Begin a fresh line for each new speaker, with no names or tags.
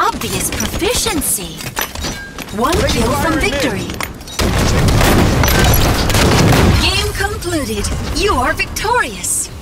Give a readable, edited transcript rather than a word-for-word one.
Obvious proficiency. One kill from victory. Game concluded. You are victorious.